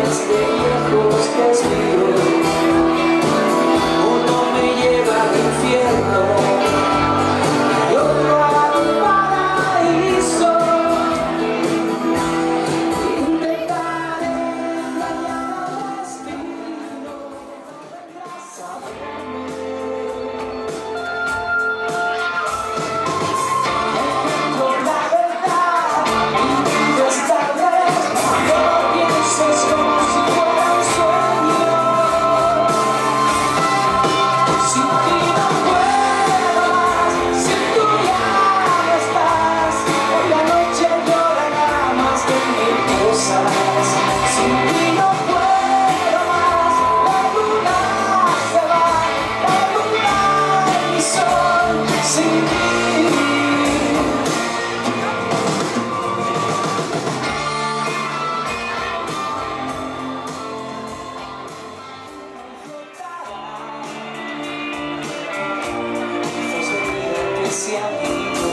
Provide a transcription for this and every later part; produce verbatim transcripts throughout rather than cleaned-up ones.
desde lejos que es mío. Uno me lleva al infierno y otro al paraíso. Intentaré engañar al destino, no vendrás a verme. Encuentro la verdad y vivo esta vez. No lo pienses como si fuera un sueño. Sin ti no puedo más, sin tú ya no estás. En la noche llorará más de mil cosas. Sin ti no puedo más, la luna se va, la luna y mi sol. Sin ti. Que se ha ido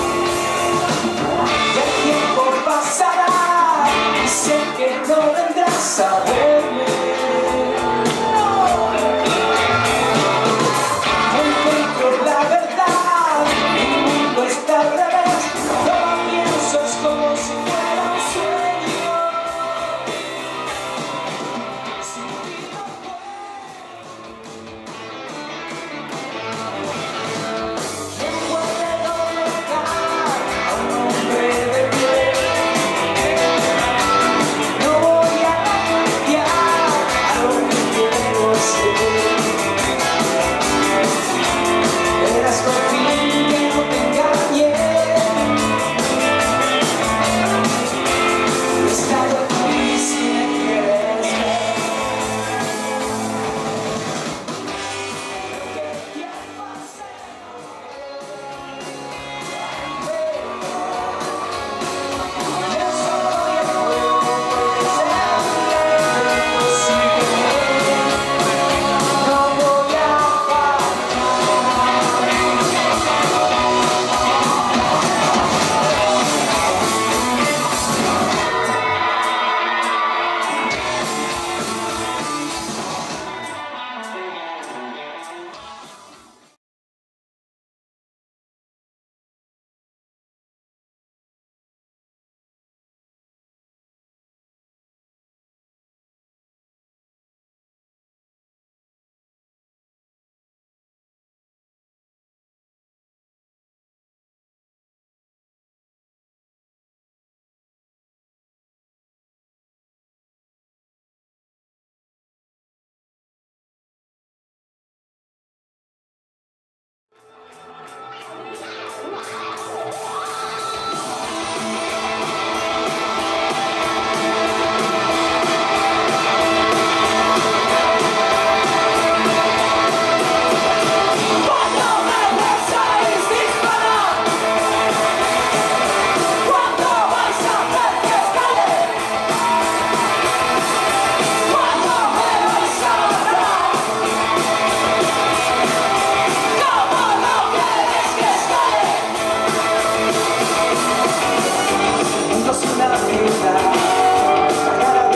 y el tiempo pasará y sé que no vendrás a verme. Encuentro la verdad, mi mundo está al revés. No lo pienso, es como si fuera un sueño. Sin ti no puedo.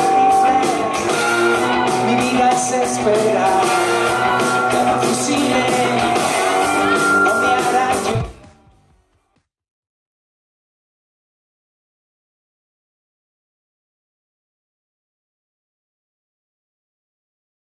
Mi vida es esperar cada fusil.